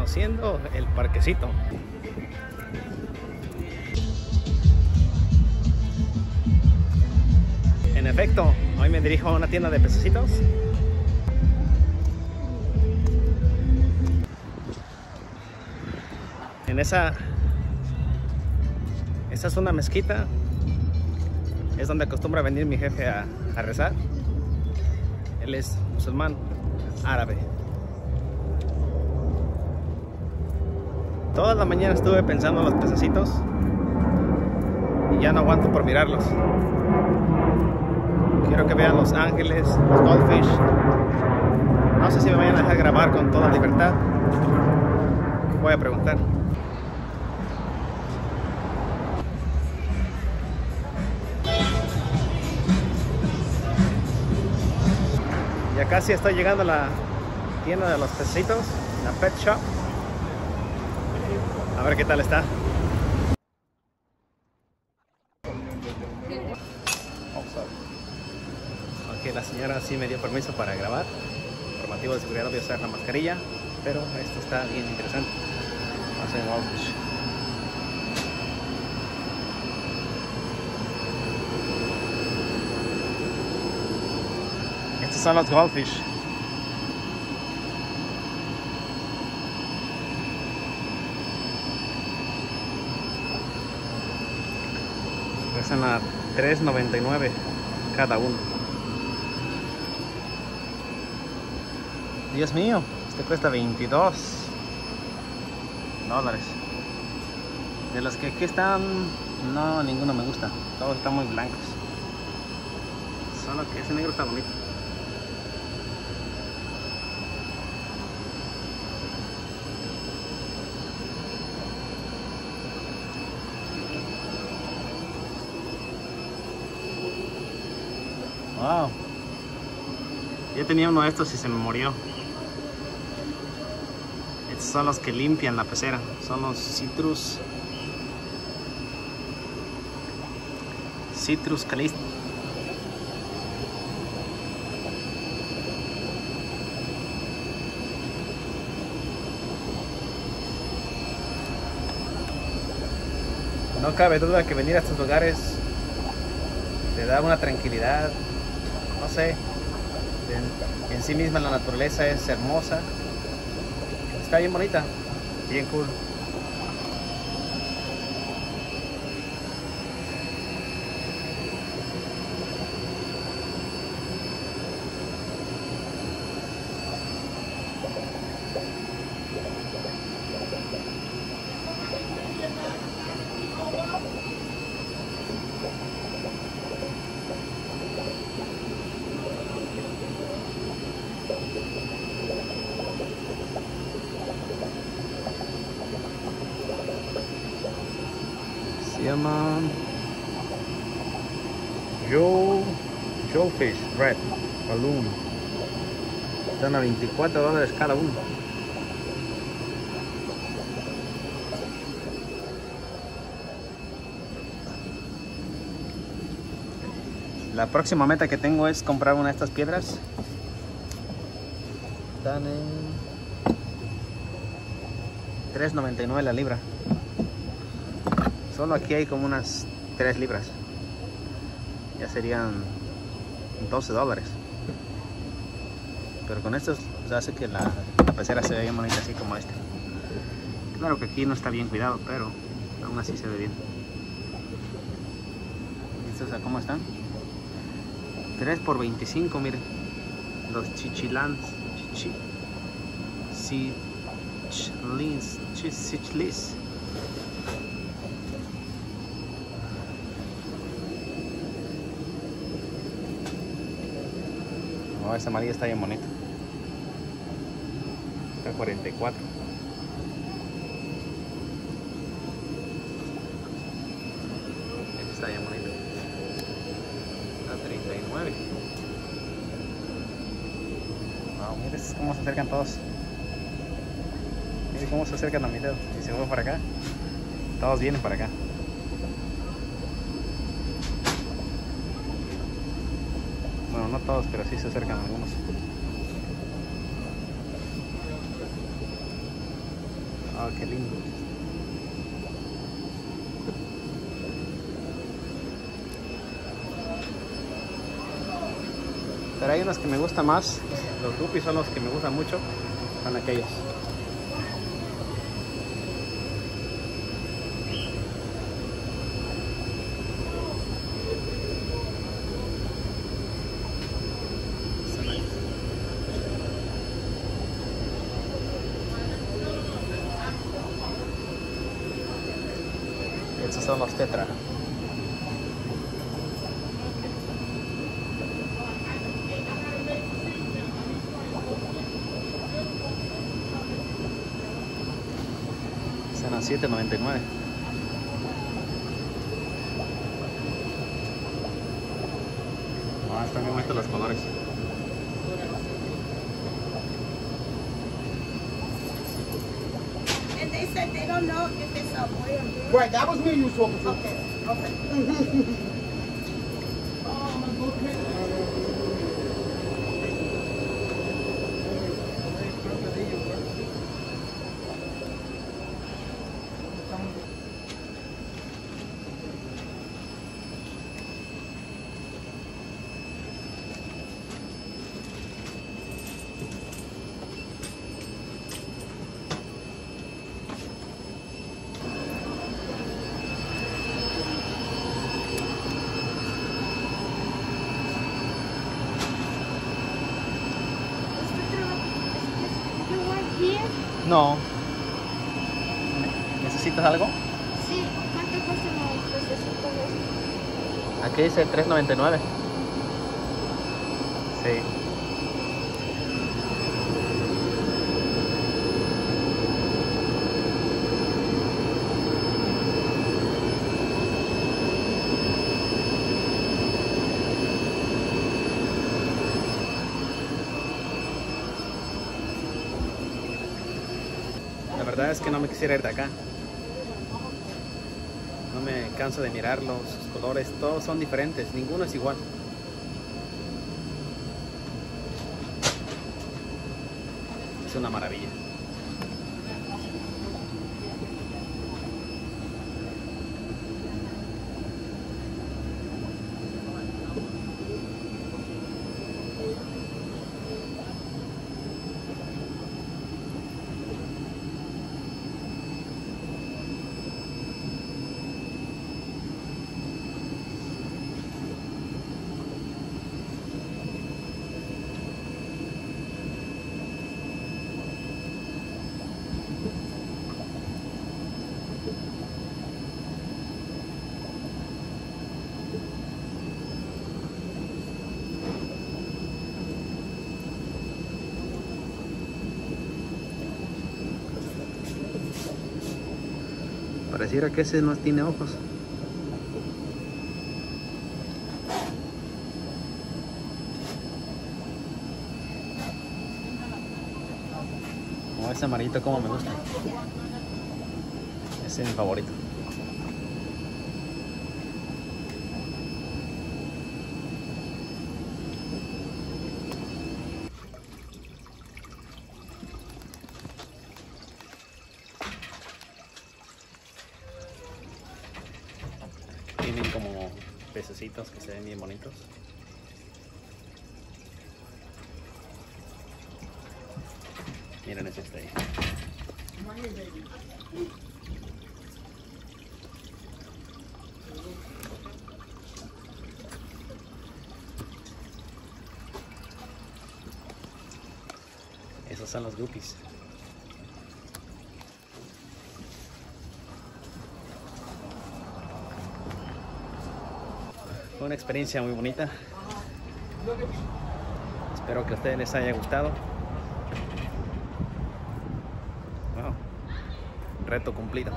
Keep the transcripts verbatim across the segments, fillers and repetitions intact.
conociendo el parquecito. En efecto, hoy me dirijo a una tienda de pececitos. En esa, esa es una mezquita. Es donde acostumbra venir mi jefe a, a rezar. Él es musulmán árabe. Toda la mañana estuve pensando en los pececitos y ya no aguanto por mirarlos. Quiero que vean los ángeles, los goldfish. No sé si me vayan a dejar grabar con toda libertad. Voy a preguntar. Ya casi estoy llegando a la tienda de los pececitos, la pet shop. A ver qué tal está. Ok, la señora sí me dio permiso para grabar. Por motivo de seguridad voy a usar la mascarilla, pero esto está bien interesante. Vamos a ver goldfish. Estos son los goldfish. Cuestan a tres noventa y nueve cada uno. Dios mío, este cuesta veintidós dólares. De los que aquí están, no, ninguno me gusta. Todos están muy blancos. Solo que ese negro está bonito. Wow. Yo tenía uno de estos y se me murió. Estos son los que limpian la pecera. Son los citrus. Citrus calisto. No cabe duda que venir a estos lugares te da una tranquilidad. No sé, en, en sí misma la naturaleza es hermosa, está bien bonita, bien cool. Se llaman Joe, Joe Fish Red Balloon. Están a veinticuatro dólares cada uno. La próxima meta que tengo es comprar una de estas piedras. Están en tres noventa y nueve la libra. Solo aquí hay como unas tres libras. Ya serían doce dólares. Pero con estos hace que la, la pecera se vea bien bonita, así como este. Claro que aquí no está bien cuidado, pero aún así se ve bien. ¿Estos a cómo están? tres por veinticinco, miren. Los chichilans. Chichi. Chichlins. Chichlis. Oh, ese amarillo está bien bonito. Está cuarenta y cuatro. Este está bien bonito. Está treinta y nueve. Wow, miren cómo se acercan todos. Miren cómo se acercan a mi dedo. Si se va para acá, todos vienen para acá. Bueno, no todos, pero sí se acercan algunos. Oh, qué lindo. Pero hay unos que me gustan más. Los guppies son los que me gustan mucho. Son aquellos. Estos son los tetra. Están a siete noventa y nueve. Ah, están bien bonitos los colores. And they said they don't know if it's a boy or girl. Right, that was me you was talking to. Okay, okay. No. ¿Necesitas algo? Sí, ¿cuánto cuesta los necesitos? Aquí dice tres noventa y nueve. Sí. La verdad es que no me quisiera ir de acá. No me canso de mirarlos, sus colores, todos son diferentes, ninguno es igual. Es una maravilla. Pareciera que ese no tiene ojos. Oh, ese amarillito como me gusta. Ese es mi favorito. Tienen como pececitos que se ven bien bonitos. Miren ese está ahí. Esos son los guppies. Fue una experiencia muy bonita. Espero que a ustedes les haya gustado. Wow. Reto cumplido.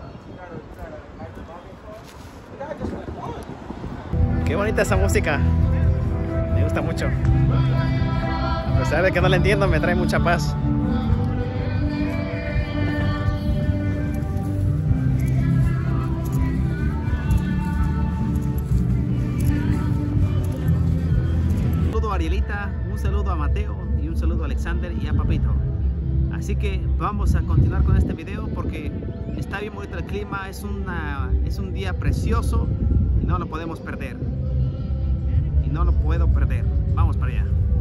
Qué bonita esa música. Me gusta mucho. A pesar de que no la entiendo, me trae mucha paz. Un saludo a Arielita, un saludo a Mateo y un saludo a Alexander y a Papito. Así que vamos a continuar con este video porque está bien bonito el clima, es, una, es un día precioso y no lo podemos perder. Y no lo puedo perder. Vamos para allá.